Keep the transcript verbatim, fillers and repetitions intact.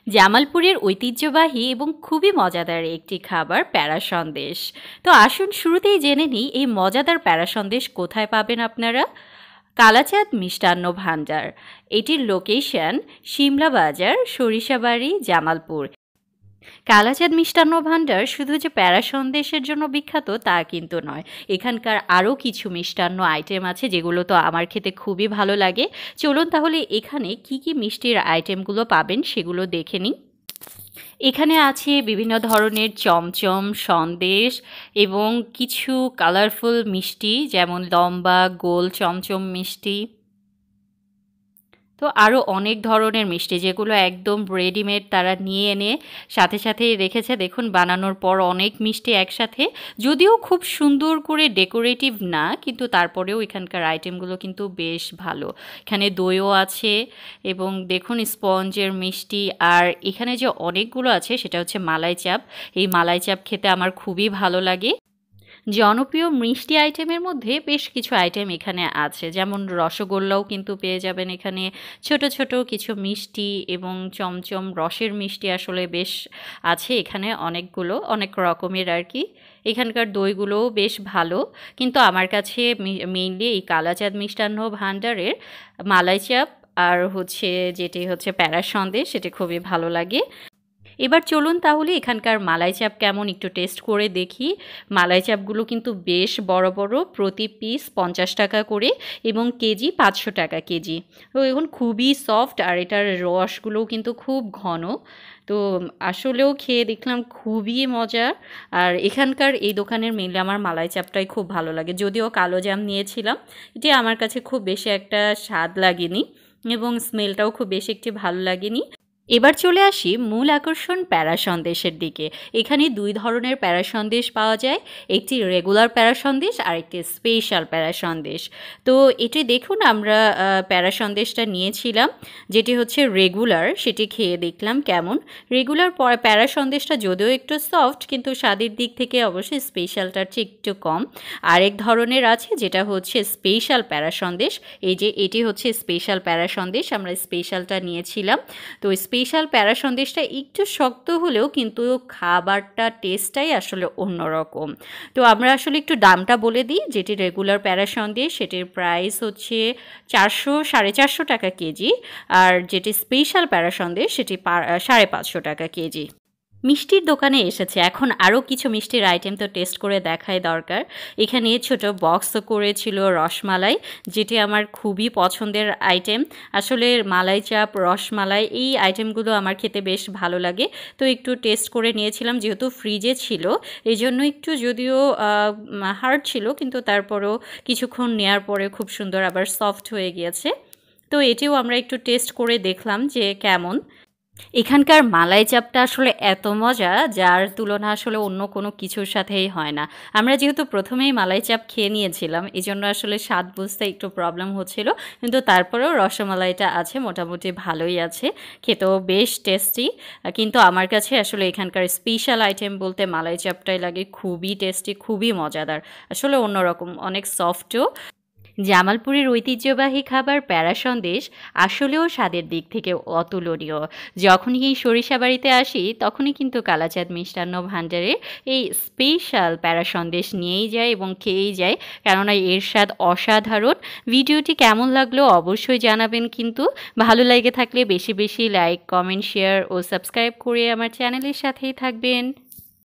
জামালপুরের ঐতিহ্যবাহী এবং খুবই মজাদার একটি খাবার প্যারা সন্দেশ। তো আসুন শুরুতেই জেনে নিই এই মজাদার প্যারা সন্দেশ কোথায় পাবেন আপনারা। কালাচাঁদ মিষ্টান্ন ভাণ্ডার, এটির লোকেশন সিমলা বাজার, সরিষাবাড়ি, জামালপুর। কালাচাঁদ মিষ্টান্ন ভাণ্ডার শুধু যে প্যারা সন্দেশের জন্য বিখ্যাত তা কিন্তু নয়, এখানকার আরও কিছু মিষ্টান্ন আইটেম আছে যেগুলো তো আমার খেতে খুবই ভালো লাগে। চলুন তাহলে এখানে কি কি মিষ্টির আইটেমগুলো পাবেন সেগুলো দেখে নিই। এখানে আছে বিভিন্ন ধরনের চমচম, সন্দেশ এবং কিছু কালারফুল মিষ্টি, যেমন লম্বা গোল চমচম মিষ্টি। তো আরও অনেক ধরনের মিষ্টি যেগুলো একদম রেডিমেড তারা নিয়ে এনে সাথে সাথে রেখেছে। দেখুন বানানোর পর অনেক মিষ্টি একসাথে, যদিও খুব সুন্দর করে ডেকোরেটিভ না, কিন্তু তারপরেও এখানকার আইটেমগুলো কিন্তু বেশ ভালো। এখানে দইও আছে এবং দেখুন স্পঞ্জের মিষ্টি। আর এখানে যে অনেকগুলো আছে সেটা হচ্ছে মালাই চাপ। এই মালাই চাপ খেতে আমার খুবই ভালো লাগে। জনপ্রিয় মিষ্টি আইটেমের মধ্যে বেশ কিছু আইটেম এখানে আছে, যেমন রসগোল্লাও কিন্তু পেয়ে যাবেন এখানে। ছোট ছোট কিছু মিষ্টি এবং চমচম রসের মিষ্টি আসলে বেশ আছে এখানে, অনেকগুলো অনেক রকমের আর কি। এখানকার দইগুলোও বেশ ভালো, কিন্তু আমার কাছে মেইনলি এই কালাচাঁদ মিষ্টান্ন ভাণ্ডারের মালাই চাপ আর হচ্ছে যেটি হচ্ছে প্যারা সন্দেশ সেটি খুবই ভালো লাগে। এবার চলুন তাহলে এখানকার মালাই চাপ কেমন একটু টেস্ট করে দেখি। মালাই চাপগুলো কিন্তু বেশ বড় বড়, প্রতি পিস পঞ্চাশ টাকা করে এবং কেজি পাঁচশো টাকা কেজি। তো এখন খুবই সফট আর এটার রসগুলোও কিন্তু খুব ঘন। তো আসলেও খেয়ে দেখলাম খুবই মজার। আর এখানকার এই দোকানের মেনলি আমার মালাই চাপটাই খুব ভালো লাগে, যদিও কালো জাম নিয়েছিলাম, এটি আমার কাছে খুব বেশি একটা স্বাদ লাগেনি এবং স্মেলটাও খুব বেশি একটি ভালো লাগেনি। এবার চলে আসি মূল আকর্ষণ প্যারা সন্দেশের দিকে। এখানে দুই ধরনের প্যারা সন্দেশ পাওয়া যায়, একটি রেগুলার প্যারা সন্দেশ আর একটি স্পেশাল প্যারা সন্দেশ। তো এটি দেখুন আমরা প্যারা সন্দেশটা নিয়েছিলাম, যেটি হচ্ছে রেগুলার, সেটি খেয়ে দেখলাম কেমন। রেগুলার প্যারা সন্দেশটা যদিও একটু সফট, কিন্তু স্বাদের দিক থেকে অবশ্যই স্পেশালটার চেয়ে একটু কম। আরেক ধরনের আছে যেটা হচ্ছে স্পেশাল প্যারা সন্দেশ। এই যে এটি হচ্ছে স্পেশাল প্যারা সন্দেশ, আমরা স্পেশালটা নিয়েছিলাম। তো স্পেশাল প্যারা সন্দেশটা একটু শক্ত হলেও কিন্তু খাবারটা টেস্টটাই আসলে অন্যরকম। তো আমরা আসলে একটু দামটা বলে দিই। যেটি রেগুলার প্যারা সন্দেশ সেটির প্রাইস হচ্ছে চারশো সাড়ে চারশো টাকা কেজি, আর যেটি স্পেশাল প্যারা সন্দেশ সেটি সাড়ে পাঁচশো টাকা কেজি। মিষ্টির দোকানে এসেছে, এখন আরও কিছু মিষ্টির আইটেম তো টেস্ট করে দেখাই দরকার। এখানে ছোট বক্স করেছিল রসমালাই, যেটি আমার খুবই পছন্দের আইটেম। আসলে মালাই চাপ, রসমালাই এই আইটেমগুলো আমার খেতে বেশ ভালো লাগে। তো একটু টেস্ট করে নিয়েছিলাম, যেহেতু ফ্রিজে ছিল এই জন্য একটু যদিও হার্ড ছিল, কিন্তু তারপরেও কিছুক্ষণ নেওয়ার পরে খুব সুন্দর আবার সফট হয়ে গিয়েছে। তো এটিও আমরা একটু টেস্ট করে দেখলাম যে কেমন। এখানকার মালাই চাপটা আসলে এত মজা যার তুলনা আসলে অন্য কোনো কিছুর সাথেই হয় না। আমরা যেহেতু প্রথমেই মালাই চাপ খেয়ে নিয়েছিলাম এই জন্য আসলে স্বাদ বুঝতে একটু প্রবলেম হচ্ছিল, কিন্তু তারপরেও রসমালাইটা আছে, মোটামুটি ভালোই আছে, খেতেও বেশ টেস্টি। কিন্তু আমার কাছে আসলে এখানকার স্পেশাল আইটেম বলতে মালাই চাপটাই লাগে, খুবই টেস্টি, খুবই মজাদার, আসলে অন্যরকম, অনেক সফটও। জামালপুরের ঐতিহ্যবাহী খাবার প্যারা সন্দেশ আসলেও স্বাদের দিক থেকে অতুলনীয়। যখনই এই সরিষাবাড়িতে আসি তখনই কিন্তু কালাচাঁদ মিষ্টান্ন ভাণ্ডারের এই স্পেশাল প্যারা সন্দেশ নিয়েই যায় এবং খেয়েই যায়, কেননা এর স্বাদ অসাধারণ। ভিডিওটি কেমন লাগলো অবশ্যই জানাবেন, কিন্তু ভালো লেগে থাকলে বেশি বেশি লাইক, কমেন্ট, শেয়ার ও সাবস্ক্রাইব করে আমার চ্যানেলের সাথেই থাকবেন।